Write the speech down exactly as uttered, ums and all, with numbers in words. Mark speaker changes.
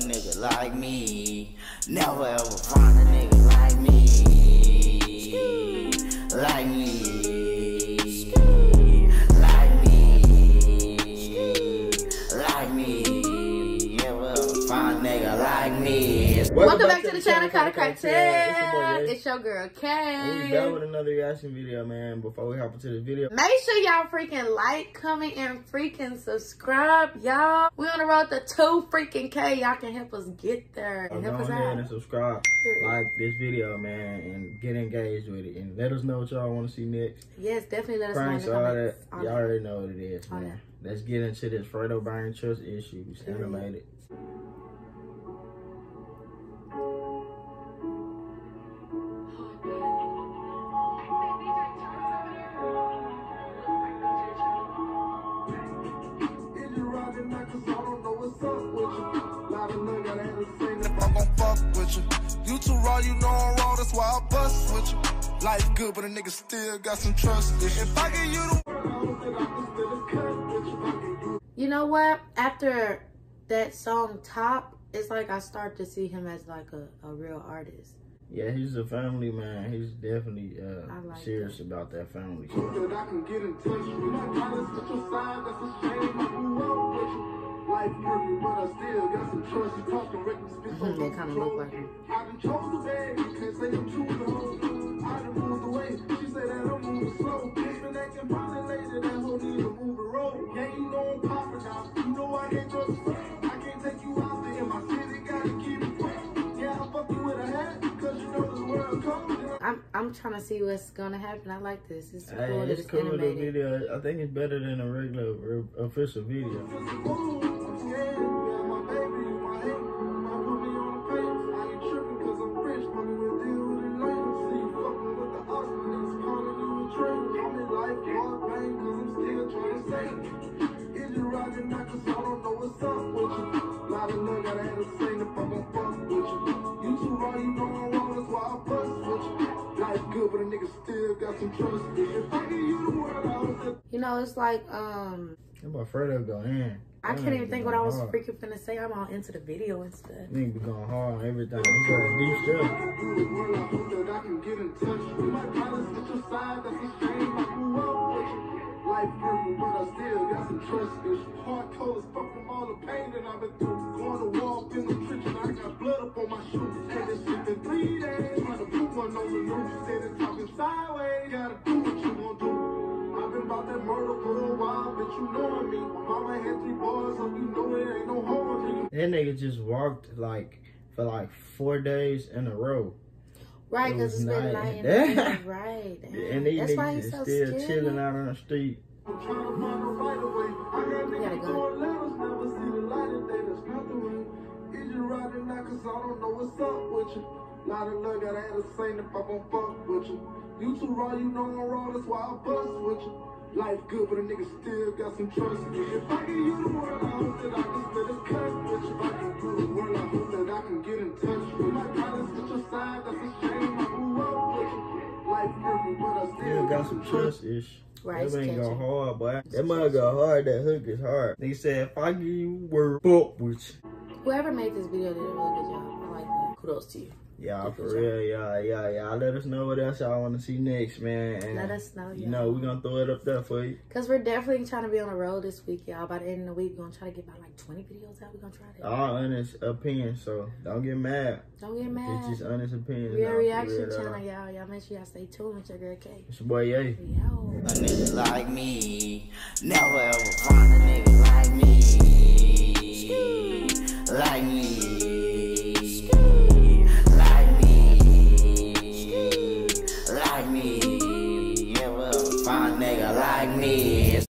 Speaker 1: nigga like me. Never ever find a nigga like me. Like me. Like me. Like me. Never ever find a nigga like me.
Speaker 2: Welcome, Welcome back, back to the channel, Carter Cartel. It's your girl, Kay.
Speaker 3: And we back with another reaction video, man. Before we hop into the video,
Speaker 2: make sure y'all freaking like, comment, and freaking subscribe, y'all. We on the road to two freaking K. Y'all can help us get there.
Speaker 3: So
Speaker 2: and help
Speaker 3: go
Speaker 2: us
Speaker 3: ahead
Speaker 2: out.
Speaker 3: and subscribe, like this video, man, and get engaged with it. And let us know what y'all want to see next.
Speaker 2: Yes, definitely let us
Speaker 3: Pranks,
Speaker 2: know in the
Speaker 3: all
Speaker 2: comments.
Speaker 3: that. Y'all already know what it is,
Speaker 2: Oh,
Speaker 3: man.
Speaker 2: yeah.
Speaker 3: Let's get into this Fredo Burn Trust issues. Animated.
Speaker 4: You too raw, you know I'm raw, that's why I bust with you. Life good, but a nigga still got some trust. If I get you the
Speaker 2: You know what? After that song Top, it's like I start to see him as like a, a real artist.
Speaker 3: Yeah, he's a family man. He's definitely uh,
Speaker 2: like
Speaker 3: serious
Speaker 2: that.
Speaker 3: about that family.
Speaker 4: I can get in touch with my college, with your side, that's a shame. I grew up with you. Life perfect, but I still got some trust. You talking reckless, bitch.
Speaker 2: They kind of look like him.
Speaker 4: I done chose the bag, you can't say I'm true to her. I done moved away, she said that I'm moving slow. Bitch been acting violent lately, that hoe need to move the road. Yeah, you know I'm popping now, you know I can't trust you. I can't take you out there in my city, gotta keep it quick. Yeah, I'll fuck you with a hat, cause you know this world comes.
Speaker 2: I'm I'm trying to see what's gonna happen. I like this. It's cool.
Speaker 3: Hey,
Speaker 2: that
Speaker 3: it's
Speaker 2: it's
Speaker 3: cool. The
Speaker 2: animated.
Speaker 3: video, I think it's better than a regular re official video.
Speaker 2: You know, it's like um.
Speaker 3: How about Fredo go in?
Speaker 2: I can't even think what I was hard. freaking finna say. I'm all into the video and stuff.
Speaker 3: Nigga be going hard on everything. He got deep stuff.
Speaker 4: Life perfect, but I still got some trust issues. Hard cold as fuck from all the pain that I've been through. Going to walk in the trenches, I got blood up on my shoes. And this shit been three days. Trying to put one on the news. Said it's talking sideways. Gotta do what you gon' do. I've been about that murder for a while, but you knowin' me. Mama had three boys, so you know it ain't no home me.
Speaker 3: That nigga just walked like for like four days in a row.
Speaker 2: Right, because it it's been night and day. Right.
Speaker 3: Yeah, and these
Speaker 2: That's why
Speaker 3: niggas
Speaker 2: he's
Speaker 3: is
Speaker 2: so
Speaker 3: still
Speaker 2: skinny.
Speaker 3: chilling out on the street.
Speaker 4: I'm trying to find the right away. I got niggas throwing letters, never see the light of day. That's not the way. Is you riding now? Cause I don't know what's up with you. Lot of love, gotta have a saying if I gon' fuck with you. You too raw, you know I'm raw, that's why I bust with you. Life good, but a nigga still got some trust. If I give you the world, I hope that I can split a cut with you. If I give you the world, I hope that I can get in touch with you. My college with your side, that's a shame. I grew up with you. Life perfect, but I still
Speaker 3: got some trust ish.
Speaker 2: Right,
Speaker 3: that ain't go hard, boy. That mother go hard, that hook is hard. They said, if I give you word, fuck with you.
Speaker 2: Whoever made this video did a really good job. I like that. Kudos to you.
Speaker 3: Y'all, for real, y'all, y'all, y'all. Let us know what else y'all want to see next, man. And
Speaker 2: let us know,
Speaker 3: you know, we're going to throw it up there for you.
Speaker 2: Because we're definitely trying to be on the road this week, y'all. By the end of the week, we're going to try to get about like twenty videos out. We're going to try that.
Speaker 3: All honest opinions, so don't get mad.
Speaker 2: Don't get mad.
Speaker 3: It's just honest opinions.
Speaker 2: Real reaction
Speaker 3: real,
Speaker 2: channel, y'all. Y'all make sure y'all stay tuned with your girl K.
Speaker 3: It's your boy, Ye.
Speaker 2: Yo.
Speaker 1: A nigga like me. Never ever find a nigga like me.